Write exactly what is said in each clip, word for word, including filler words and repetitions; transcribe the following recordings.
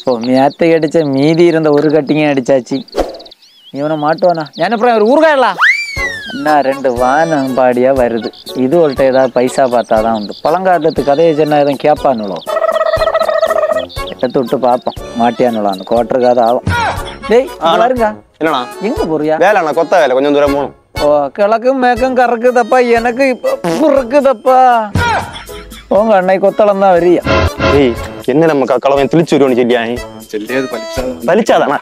ஓ மேத்தை அடிச்ச மீதி இருந்த ஒரு கட்டிங்க அடிச்சாச்சு. இவனை மாட்டுவானா? ஞான அப்புறம் ஒரு ஊறுகாயலாம் என்ன ரெண்டு வானம்பாடியா வருது. இது ஒருட்ட ஏதாவது பைசா பார்த்தாதான் உண்டு. பழங்காலத்து கதையை சொன்னா எதுவும் கேட்பானுளோ? எடுத்து விட்டு பார்ப்போம் மாட்டியானுலான்னு. கோட்டருக்காத ஆகும். டேய் வருங்க. என்னண்ணா எங்க போறியா? வேலை கொத்த வேலை கொஞ்சம் தூரம் போகணும். ஓ கிழக்கும் மேக்கும் கறக்குதப்பா. எனக்கு இப்ப இருக்குதப்பா. போங்க அன்னை கொத்தளம் தான் வரியா. ஏய் என்ன நம்ம கலவையும் தெளிச்சு வருவோன்னு சொல்லியா? சொல்லியது பலிச்சா பலிச்சாதானா?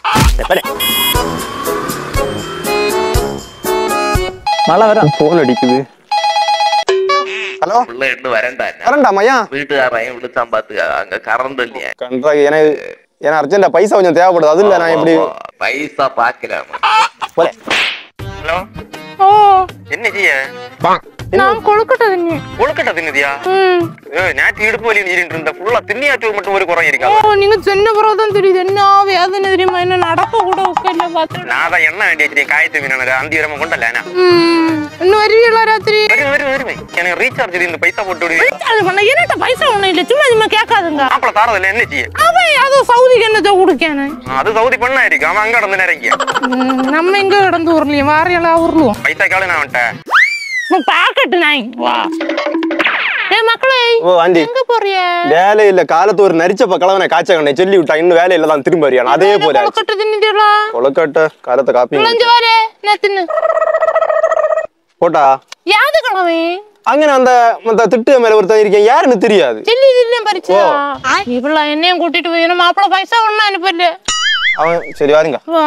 மழை வர போன் அடிக்குது. ஹலோ இன்னும் வரண்டா வரண்டாமையா? வீட்டுக்காரன் விழுத்தான் பாத்துக்க. அங்க கரண்ட் இல்லையா? கண்டா எனக்கு ஏன்னா அர்ஜென்டா பைசா கொஞ்சம் தேவைப்படுது. அது இல்ல நான் எப்படி பைசா பாக்கிறேன். ஹலோ என்ன செய்ய? நான் கொழுக்கட்டை தின்னு. கொழுக்கட்டை தின்னுதியா? நேற்று இடுப்பு வலி நீரிட்டு இருந்த ஃபுல்லா தின்னியாச்சு மட்டும் ஒரு குறை இருக்கா? ஓ நீங்க சின்ன பிறகுதான் தெரியுது. என்ன வேதனை தெரியுமா? என்ன நடக்க கூட உட்கார்ல பாத்து. நான் தான் என்ன வேண்டிய வச்சிருக்கேன். காயத்து மீனான அந்த இரம கொண்டல. இன்னும் வருவீங்களா ராத்திரி? வரும் வரும் வரும். எனக்கு ரீசார்ஜ் இந்த பைசா போட்டு விடு. ரீசார்ஜ் பண்ண என்னட்ட பைசா ஒண்ணு இல்ல. சும்மா சும்மா கேட்காதுங்க. அப்பள தாரது இல்ல என்ன செய்ய? அவன் அது சவுதிக்கு என்னத குடுக்கேனே. அது சவுதி பண்ணா இருக்கு. அவன் அங்க நடந்து நேரங்க. நம்ம எங்க நடந்து ஊர்லயே வாரியல ஊர்லுவோம். பைசா கால நான் வட்ட. நான் பாக்கட்டு நாய். வா. ஏய் மக்களே. ஓ ஆண்டி. எங்க போறிய? வேலை இல்ல. காலத்து ஒரு நரிச்ச பக்கலவன காச்ச கண்ணை சொல்லி விட்டா. இன்னும் வேலை இல்ல தான் திரும்ப வரியா. அதே போல. கொழுக்கட்டை தின்னிடீங்களா? கொழுக்கட்டை காலத்த காப்பி. லஞ்ச வாரே. நான் தின்னு. போடா. யாது கலவே? அங்க அந்த மத்த திட்டு மேல ஒருத்தன் இருக்கேன். யாருன்னு தெரியாது. சொல்லி இல்ல பரிச்சா. இவள என்னையும் கூட்டிட்டு போய் நம்ம மாப்பிள பைசா ஒண்ணா அனுப்பல. அவன் சரி வாருங்க. வா.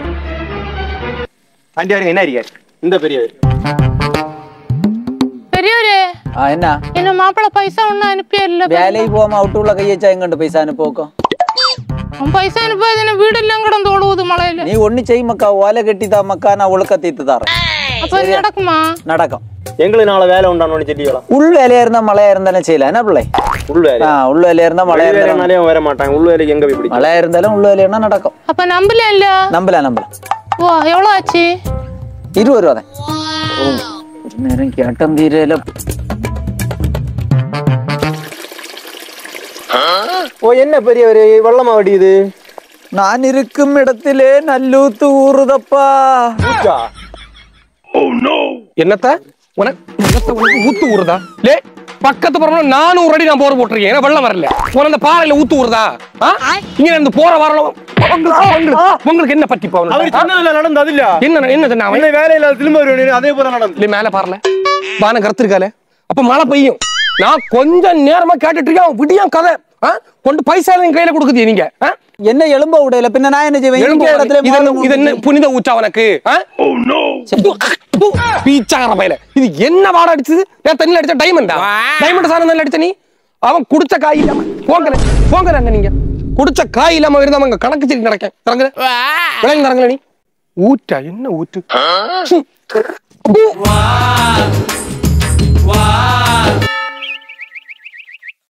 ஆண்டி வாருங்க. என்ன இருக்கீங்க? இந்த பெரியவர். பெரியவரே என்ன என்ன மாப்பிள பைசா ஒண்ணு அனுப்பியல்ல? வேலைக்கு போகாம அவுட்டுள்ள கையச்சா எங்கண்டு பைசா அனுப்போக்கும்? அவன் பைசா அனுப்பாது. என்ன வீடு எல்லாம் கிடந்து ஓடுவது மழையில. நீ ஒண்ணு செய் மக்கா. ஓலை கட்டிதா மக்கா. நான் ஒழுக்க தீத்து தரேன். அப்ப நடக்குமா? நடக்கும். எங்களுக்கு நாளை வேலை உண்டானு சொல்லிக்கலாம். உள் வேலையா இருந்தா மழையா இருந்தாலும் செய்யலாம். என்ன பிள்ளை? உள் வேலை. உள் வேலையா இருந்தா மழையா இருந்தாலும் வர மாட்டாங்க. உள் வேலைக்கு எங்க போய் மழையா இருந்தாலும் உள் வேலையா நடக்கும். அப்ப நம்பல இல்ல? நம்பல நம்பல. ஓ எவ்வளவு ஆச்சு? இருபது ரூபா தான். நேரம் கேட்டம் தீரல. ஓ என்ன பெரியவரு வெள்ளமா வடியுது? நான் இருக்கும் இடத்திலே நல்லூத்து ஊறுதப்பா. என்னத்த உனக்கு ஊத்து ஊறுதா? லே பக்கத்து போற நானூறு அடி நான் போற போட்டிருக்கேன். ஏன்னா வெள்ளம் வரல. உன அந்த பாறையில ஊத்து ஊறுதா? இங்க இருந்து போற வரலாம். உங்களுக்கு என்ன பத்தி போகணும்? அவர் சொன்னதுல நடந்தது இல்ல. என்ன என்ன சொன்னாங்க? என்ன வேலையில திரும்ப வருவேன். அதே போல நடந்து மேல பாறல வான கருத்திருக்கால. அப்ப மழை பெய்யும். நான் கொஞ்ச நேரமா கேட்டுட்டு இருக்கேன். விடியும் கதை கொண்டு பைசா கையில கொடுக்குது. நீங்க என்ன எலும்ப உடையில பின்ன நான் என்ன செய்வேன்? இது என்ன புனித ஊச்சா உனக்கு? பீச்சார பையில இது என்ன வாட அடிச்சது? நான் தண்ணியில் அடிச்ச டைமண்டா? டைமண்ட் சார் தண்ணியில் அடிச்ச நீ? அவன் குடிச்ச காய் இல்லாம போங்க போங்க. நீங்க குடிச்ச காய் இல்லாம இருந்தா கணக்கு சரி நடக்க தரங்க விளங்கி தரங்கள. நீ ஊற்றா என்ன ஊற்று?